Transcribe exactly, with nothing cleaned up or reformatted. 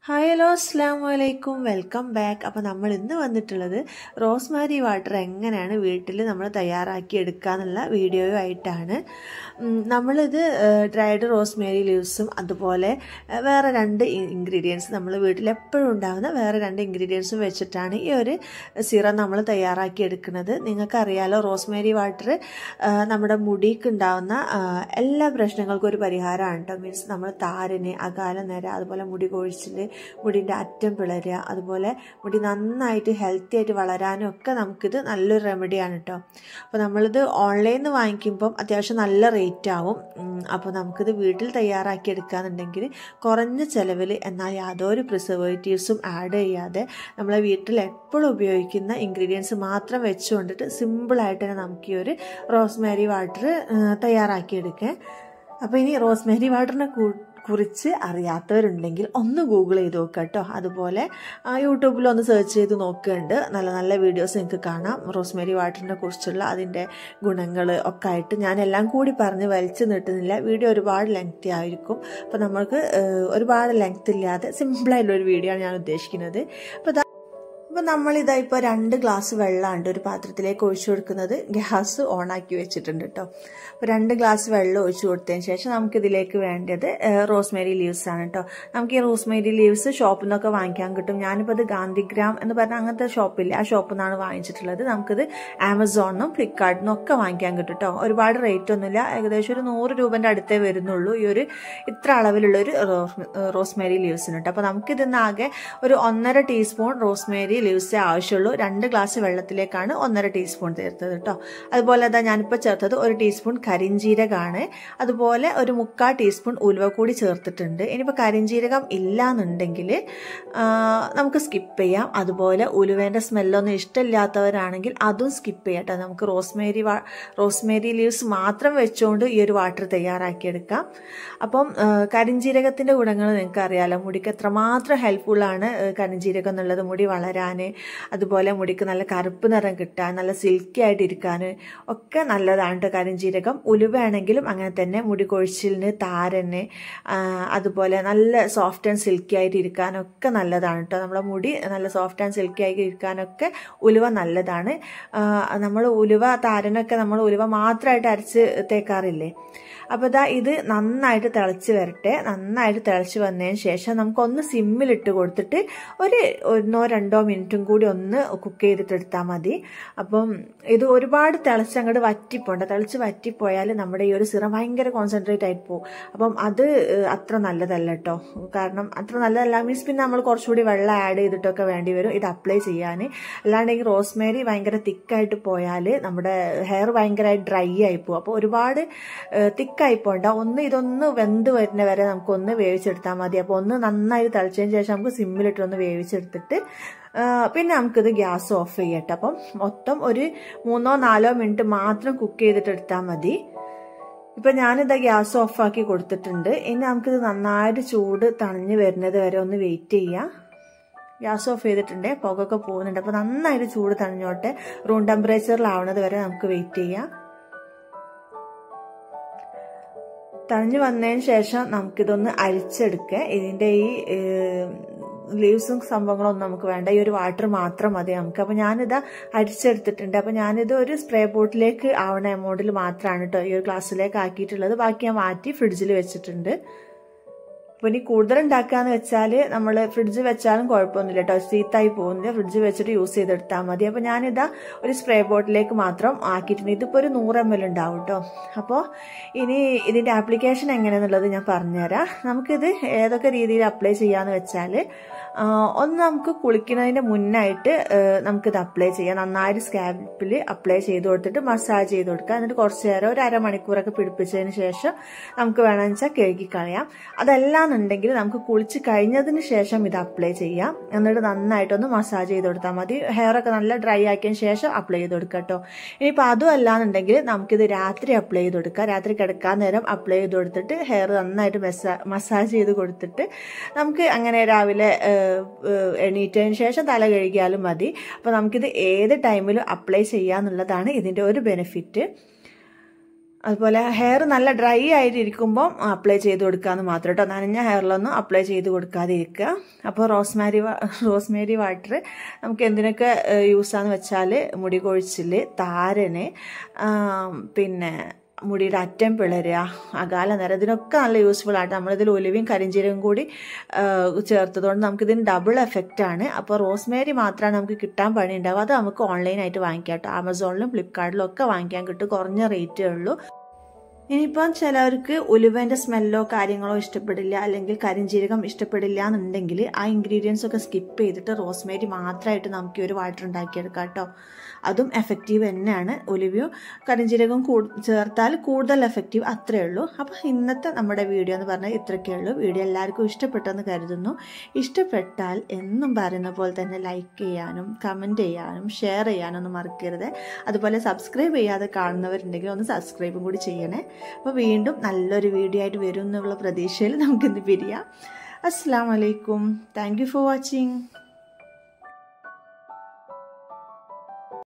Hi hello അസ്സലാമു അലൈക്കും welcome back. അപ്പോൾ നമ്മൾ ഇന്ന് വന്നിട്ടുള്ളത് റോസ്മാരി വാട്ടർ എങ്ങനെയാണ് വീട്ടിൽ നമ്മൾ തയ്യാറാക്കി എടുക്കുക എന്നുള്ള വീഡിയോ ആയിട്ടാണ്. നമ്മളിത് ഡ്രൈഡ് റോസ്മേരി ലീവ്സും അതുപോലെ വേറെ രണ്ട് ഇൻഗ്രീഡിയൻസ് നമ്മൾ വീട്ടിൽ എപ്പോഴും ഉണ്ടാകുന്ന വേറെ രണ്ട് ഇൻഗ്രീഡിയൻസും വെച്ചിട്ടാണ് ഈ ഒരു സിറം നമ്മൾ തയ്യാറാക്കി എടുക്കുന്നത്. നിങ്ങൾക്കറിയാലോ, റോസ്മേരി വാട്ടർ നമ്മുടെ മുടിക്ക് ഉണ്ടാകുന്ന എല്ലാ പ്രശ്നങ്ങൾക്കും ഒരു പരിഹാരമാണ് കേട്ടോ. മീൻസ് നമ്മൾ താരന്, അകാല നിര, അതുപോലെ മുടി കൊഴിച്ചിൽ, മുടിൻ്റെ അറ്റം പിളരുക, അതുപോലെ മുടി നന്നായിട്ട് ഹെൽത്തി ആയിട്ട് വളരാനും ഒക്കെ നമുക്കിത് നല്ലൊരു റെമഡിയാണ് കേട്ടോ. അപ്പോൾ നമ്മളിത് ഓൺലൈനിൽ നിന്ന് വാങ്ങിക്കുമ്പം അത്യാവശ്യം നല്ല റേറ്റ് ആവും. അപ്പോൾ നമുക്കിത് വീട്ടിൽ തയ്യാറാക്കി എടുക്കുകയെന്നുണ്ടെങ്കിൽ കുറഞ്ഞ ചിലവിൽ, എന്നാൽ യാതൊരു പ്രിസർവേറ്റീവ്സും ആഡ് ചെയ്യാതെ നമ്മളെ വീട്ടിൽ എപ്പോഴും ഉപയോഗിക്കുന്ന ഇൻഗ്രീഡിയൻസ് മാത്രം വെച്ചുകൊണ്ടിട്ട് സിമ്പിളായിട്ട് തന്നെ നമുക്ക് ഈ ഒരു റോസ്മേരി വാട്ടർ തയ്യാറാക്കിയെടുക്കാം. അപ്പോൾ ഇനി റോസ്മേരി വാട്ടറിനെ കുറിച്ച് അറിയാത്തവരുണ്ടെങ്കിൽ ഒന്ന് ഗൂഗിൾ ചെയ്ത് നോക്കുക കേട്ടോ. അതുപോലെ യൂട്യൂബിലൊന്ന് സെർച്ച് ചെയ്ത് നോക്കുന്നുണ്ട്, നല്ല നല്ല വീഡിയോസ് നിങ്ങൾക്ക് കാണാം റോസ്മേരി വാട്ടറിനെ കുറിച്ചുള്ള അതിൻ്റെ ഗുണങ്ങൾ ഒക്കെ ആയിട്ട്. ഞാനെല്ലാം കൂടി പറഞ്ഞ് വലിച്ചു നീട്ടുന്നില്ല, വീഡിയോ ഒരുപാട് ലെങ്തി ആയിരിക്കും. അപ്പോൾ നമുക്ക് ഒരുപാട് ലെങ്ത് ഇല്ലാതെ സിമ്പിളായിട്ടുള്ളൊരു വീഡിയോ ആണ് ഞാൻ ഉദ്ദേശിക്കുന്നത്. അപ്പോൾ അപ്പോൾ നമ്മളിതാ ഇപ്പോൾ രണ്ട് ഗ്ലാസ് വെള്ളമാണ് ഒരു പാത്രത്തിലേക്ക് ഒഴിച്ചു കൊടുക്കുന്നത്. ഗ്യാസ് ഓണാക്കി വെച്ചിട്ടുണ്ട് കേട്ടോ. അപ്പോൾ രണ്ട് ഗ്ലാസ് വെള്ളം ഒഴിച്ചു കൊടുത്തതിന് ശേഷം നമുക്കിതിലേക്ക് വേണ്ടത് റോസ്മേരി ലീവ്സ് ആണ് കേട്ടോ. നമുക്ക് ഈ റോസ്മേരി ലീവ്സ് ഷോപ്പിൽ നിന്നൊക്കെ വാങ്ങിക്കാൻ കിട്ടും. ഞാനിപ്പോൾ അത് ഗാന്ധിഗ്രാം എന്ന് പറഞ്ഞാൽ അങ്ങനത്തെ ഷോപ്പില്ല, ആ ഷോപ്പിൽ നിന്നാണ് വാങ്ങിച്ചിട്ടുള്ളത്. നമുക്കിത് ആമസോണിനും ഫ്ലിപ്കാർട്ടിനും ഒക്കെ വാങ്ങിക്കാൻ കിട്ടും കേട്ടോ. ഒരുപാട് റേറ്റ് ഒന്നുമില്ല, ഏകദേശം ഒരു നൂറ് രൂപൻ്റെ അടുത്തേ വരുന്നുള്ളൂ ഈ ഒരു ഇത്ര അളവിലുള്ളൊരു റോസ്മേരി ലീവ്സിന് കേട്ടോ. അപ്പോൾ നമുക്കിതിന്നാകെ ഒരു ഒന്നര ടീസ്പൂൺ റോസ്മേരി ലീവ്സേ ആവശ്യമുള്ളൂ. രണ്ട് ഗ്ലാസ് വെള്ളത്തിലേക്കാണ് ഒന്നര ടീസ്പൂൺ ചേർത്തത് കേട്ടോ. അതുപോലെ അതാ ഞാനിപ്പോൾ ചേർത്തത് ഒരു ടീസ്പൂൺ കരിഞ്ജീരകമാണ്. അതുപോലെ ഒരു മുക്കാൽ ടീസ്പൂൺ ഉലുവ കൂടി ചേർത്തിട്ടുണ്ട്. ഇനിയിപ്പോൾ കരിഞ്ജീരകം ഇല്ല എന്നുണ്ടെങ്കിൽ നമുക്ക് സ്കിപ്പ് ചെയ്യാം. അതുപോലെ ഉലുവേൻ്റെ സ്മെല്ലൊന്നും ഇഷ്ടമില്ലാത്തവരാണെങ്കിൽ അതും സ്കിപ്പ് ചെയ്യാം കേട്ടോ. നമുക്ക് റോസ്മേരി വാ റോസ്മേരി ലീവ്സ് മാത്രം വെച്ചുകൊണ്ട് ഈ ഒരു വാട്ടർ തയ്യാറാക്കിയെടുക്കാം. അപ്പം കരിഞ്ജീരകത്തിൻ്റെ ഗുണങ്ങൾ നിങ്ങൾക്ക് അറിയാമല്ലോ, മുടിക്ക് എത്രമാത്രം ഹെൽപ്ഫുള്ളാണ് കരിഞ്ജീരകം എന്നുള്ളത്. മുടി വളരാൻ, അതുപോലെ മുടിക്ക് നല്ല കറുപ്പ് നിറം കിട്ടാൻ, നല്ല സിൽക്കി ആയിട്ട് ഇരിക്കാൻ ഒക്കെ നല്ലതാണ് കേട്ടോ കരിഞ്ജീരകം. ഉലുവയാണെങ്കിലും അങ്ങനെ തന്നെ മുടി കൊഴിച്ചിലിന്, താരന്, അതുപോലെ നല്ല സോഫ്റ്റ് ആൻഡ് സിൽക്കി ആയിട്ട് ഇരിക്കാനൊക്കെ നല്ലതാണ് കേട്ടോ. നമ്മളെ മുടി നല്ല സോഫ്റ്റ് ആൻഡ് സിൽക്കി ആയിട്ട് ഇരിക്കാനൊക്കെ ഉലുവ നല്ലതാണ്. നമ്മൾ ഉലുവ, താരനൊക്കെ നമ്മൾ ഉലുവ മാത്രമായിട്ട് അരച്ച് തേക്കാറില്ലേ. അപ്പോൾ ഇതാ ഇത് നന്നായിട്ട് തിളച്ച് വരട്ടെ. നന്നായിട്ട് തിളച്ച് വന്നതിന് ശേഷം നമുക്കൊന്ന് സിമ്മിലിട്ട് കൊടുത്തിട്ട് ഒരു ഒന്നോ രണ്ടോ മിനിറ്റും കൂടി ഒന്ന് കുക്ക് ചെയ്തിട്ടെടുത്താൽ മതി. അപ്പം ഇത് ഒരുപാട് തിളച്ച് അങ്ങോട്ട് വറ്റിപ്പോണ്ട. തിളച്ച് വറ്റിപ്പോയാൽ നമ്മുടെ ഈ ഒരു സിറം ഭയങ്കര കോൺസെൻട്രേറ്റ് ആയിട്ട് പോകും. അപ്പം അത് അത്ര നല്ലതല്ല കേട്ടോ. കാരണം അത്ര നല്ലതല്ല മീൻസ് പിന്നെ നമ്മൾ കുറച്ചുകൂടി വെള്ളം ആഡ് ചെയ്തിട്ടൊക്കെ വേണ്ടി വരും ഇത് അപ്ലൈ ചെയ്യാൻ. അല്ലാണ്ടെങ്കിൽ റോസ്മേരി ഭയങ്കര തിക്കായിട്ട് പോയാൽ നമ്മുടെ ഹെയർ ഭയങ്കരമായിട്ട് ഡ്രൈ ആയി പോകും. അപ്പോൾ ഒരുപാട് തിക്ക് ആയിപ്പോണ്ട. ഒന്ന് ഇതൊന്ന് വെന്ത് വരുന്ന വരെ നമുക്കൊന്ന് വേവിച്ചെടുത്താൽ മതി. അപ്പോൾ ഒന്ന് നന്നായി തിളച്ചതിന് ശേഷം നമുക്ക് സിമ്മിലിട്ടൊന്ന് വേവിച്ചെടുത്തിട്ട് പിന്നെ നമുക്കിത് ഗ്യാസ് ഓഫ് ചെയ്യട്ടെ. അപ്പം മൊത്തം ഒരു മൂന്നോ നാലോ മിനിറ്റ് മാത്രം കുക്ക് ചെയ്തിട്ട് എടുത്താൽ മതി. ഇപ്പം ഞാനിത് ഗ്യാസ് ഓഫാക്കി കൊടുത്തിട്ടുണ്ട്. ഇനി നമുക്കിത് നന്നായിട്ട് ചൂട് തണിഞ്ഞ് വരുന്നത് വരെ ഒന്ന് വെയിറ്റ് ചെയ്യാം. ഗ്യാസ് ഓഫ് ചെയ്തിട്ടുണ്ട്, പുകയൊക്കെ പോകുന്നുണ്ട്. അപ്പോൾ നന്നായിട്ട് ചൂട് തണിഞ്ഞോട്ടെ. റൂം ടെമ്പറേച്ചറിലാവുന്നത് വരെ നമുക്ക് വെയിറ്റ് ചെയ്യാം. തണിഞ്ഞു വന്നതിന് ശേഷം നമുക്കിതൊന്ന് അരിച്ചെടുക്കുക. ഇതിൻ്റെ ഈ ലീവ്സും സംഭവങ്ങളൊന്നും നമുക്ക് വേണ്ട, ഈ ഒരു വാട്ടർ മാത്രം മതി നമുക്ക്. അപ്പോൾ ഞാനിത് അരിച്ചെടുത്തിട്ടുണ്ട്. അപ്പോൾ ഞാനിത് ഒരു സ്പ്രേ ബോട്ടിലേക്ക് ആവണ എമൗണ്ടിൽ മാത്രമാണ് കേട്ടോ ഈ ഒരു ഗ്ലാസ്സിലേക്ക് ആക്കിയിട്ടുള്ളത്. ബാക്കി ഞാൻ മാറ്റി ഫ്രിഡ്ജിൽ വെച്ചിട്ടുണ്ട്. അപ്പോൾ ഇനി കൂടുതൽ ഉണ്ടാക്കാന്ന് വെച്ചാൽ നമ്മൾ ഫ്രിഡ്ജ് വെച്ചാലും കുഴപ്പമൊന്നുമില്ല കേട്ടോ, ചീത്തായി പോകുന്നില്ല. ഫ്രിഡ്ജ് വെച്ചിട്ട് യൂസ് ചെയ്തെടുത്താൽ മതി. അപ്പോൾ ഞാനിതാ ഒരു സ്പ്രേ ബോട്ടിലേക്ക് മാത്രം ആക്കിയിട്ടുണ്ട്. ഇതിപ്പോൾ ഒരു നൂറ് എം എൽ ഉണ്ടാവും കേട്ടോ. അപ്പോൾ ഇനി ഇതിൻ്റെ ആപ്ലിക്കേഷൻ എങ്ങനെയാണെന്നുള്ളത് ഞാൻ പറഞ്ഞുതരാം. നമുക്കിത് ഏതൊക്കെ രീതിയിൽ അപ്ലൈ ചെയ്യാമെന്ന് വെച്ചാൽ, ഒന്ന് നമുക്ക് കുളിക്കുന്നതിൻ്റെ മുന്നായിട്ട് നമുക്കിത് അപ്ലൈ ചെയ്യാം. നന്നായിട്ട് സ്കാൽപ്പിൽ അപ്ലൈ ചെയ്ത് കൊടുത്തിട്ട് മസാജ് ചെയ്ത് കൊടുക്കുക. എന്നിട്ട് കുറച്ച് നേരം ഒരു അരമണിക്കൂറൊക്കെ പിടിപ്പിച്ചതിന് ശേഷം നമുക്ക് വേണമെന്ന് വെച്ചാൽ കഴുകിക്കളയാം. അതെല്ലാം ഉണ്ടെങ്കിൽ നമുക്ക് കുളിച്ച് കഴിഞ്ഞതിന് ശേഷം ഇത് അപ്ലൈ ചെയ്യാം. എന്നിട്ട് നന്നായിട്ടൊന്ന് മസാജ് ചെയ്ത് കൊടുത്താൽ മതി. ഹെയറൊക്കെ നല്ല ഡ്രൈ ആക്കിയതിന് ശേഷം അപ്ലൈ ചെയ്ത് കൊടുക്കുക കേട്ടോ. ഇനിയിപ്പോൾ അതും അല്ലാന്നുണ്ടെങ്കിൽ നമുക്കിത് രാത്രി അപ്ലൈ ചെയ്ത് കൊടുക്കുക. രാത്രി കിടക്കാൻ നേരം അപ്ലൈ ചെയ്ത് കൊടുത്തിട്ട് ഹെയർ നന്നായിട്ട് മസാ മസാജ് ചെയ്ത് കൊടുത്തിട്ട് നമുക്ക് അങ്ങനെ രാവിലെ എണീറ്റതിന് ശേഷം തല കഴുകിയാലും മതി. അപ്പോൾ നമുക്കിത് ഏത് ടൈമിലും അപ്ലൈ ചെയ്യാന്നുള്ളതാണ് ഇതിൻ്റെ ഒരു ബെനിഫിറ്റ്. അതുപോലെ ഹെയർ നല്ല ഡ്രൈ ആയിട്ടിരിക്കുമ്പോൾ അപ്ലൈ ചെയ്ത് കൊടുക്കാമെന്ന് മാത്രം കേട്ടോ. നനഞ്ഞ ഹെയറിലൊന്നും അപ്ലൈ ചെയ്ത് കൊടുക്കാതെ ഇരിക്കുക. അപ്പോൾ റോസ്മാരി റോസ്മേരി വാട്ടർ നമുക്ക് എന്തിനൊക്കെ യൂസാന്ന് വെച്ചാൽ മുടി കൊഴിച്ചിൽ, താരന്, പിന്നെ മുടിയുടെ അറ്റം പിളരുക, അകാല നിര, ഇതിനൊക്കെ നല്ല യൂസ്ഫുൾ ആയിട്ട് നമ്മളിതിൽ ഒലിവും കരിഞ്ചീരകം കൂടി ചേർത്തതുകൊണ്ട് നമുക്കിതിന് ഡബിൾ എഫക്റ്റ് ആണ്. അപ്പോൾ റോസ്മേരി മാത്രമാണ് നമുക്ക് കിട്ടാൻ പണി ഉണ്ടാവുക. അത് നമുക്ക് ഓൺലൈനായിട്ട് വാങ്ങിക്കാം കേട്ടോ. ആമസോണിലും ഫ്ലിപ്കാർട്ടിലും ഒക്കെ വാങ്ങിക്കാൻ കിട്ടും, കുറഞ്ഞ റേറ്റേ ഉള്ളൂ. ഇനിയിപ്പം ചിലവർക്ക് ഉലുവൻ്റെ സ്മെല്ലോ കാര്യങ്ങളോ ഇഷ്ടപ്പെടില്ല, അല്ലെങ്കിൽ കരിഞ്ചീരകം ഇഷ്ടപ്പെടില്ല എന്നുണ്ടെങ്കിൽ ആ ഇൻഗ്രീഡിയൻസ് ഒക്കെ സ്കിപ്പ് ചെയ്തിട്ട് റോസ്മേരി മാത്രമായിട്ട് നമുക്ക് ഒരു വാട്ടർ ഉണ്ടാക്കിയെടുക്കാം കേട്ടോ. അതും എഫക്റ്റീവ് തന്നെയാണ്. ഉലുവയും കരിഞ്ചീരകവും ചേർത്താൽ കൂടുതൽ എഫക്റ്റീവ്, അത്രയേ ഉള്ളൂ. അപ്പോൾ ഇന്നത്തെ നമ്മുടെ വീഡിയോ എന്ന് പറഞ്ഞാൽ ഇത്രയൊക്കെ ഉള്ളൂ. വീഡിയോ എല്ലാവർക്കും ഇഷ്ടപ്പെട്ടെന്ന് കരുതുന്നു. ഇഷ്ടപ്പെട്ടാൽ എന്നും പറയുന്ന പോലെ തന്നെ ലൈക്ക് ചെയ്യാനും കമൻറ്റ് ചെയ്യാനും ഷെയർ ചെയ്യാനും ഒന്നും മറക്കരുത്. അതുപോലെ സബ്സ്ക്രൈബ് ചെയ്യാതെ കാണുന്നവരുണ്ടെങ്കിൽ ഒന്ന് സബ്സ്ക്രൈബും കൂടി ചെയ്യണേ. അപ്പോൾ വീണ്ടും നല്ലൊരു വീഡിയോ ആയിട്ട് വരും എന്നുള്ള പ്രതീക്ഷയിൽ നമുക്കിന്ന് പിരിയാം. അസ്സലാമു അലൈക്കും. Thank you for watching.